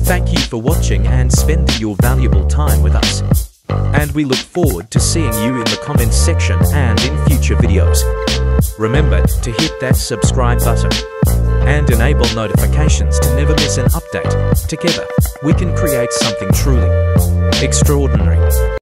Thank you for watching and spending your valuable time with us. And we look forward to seeing you in the comments section and in future videos. Remember to hit that subscribe button and enable notifications to never miss an update. Together, we can create something truly extraordinary.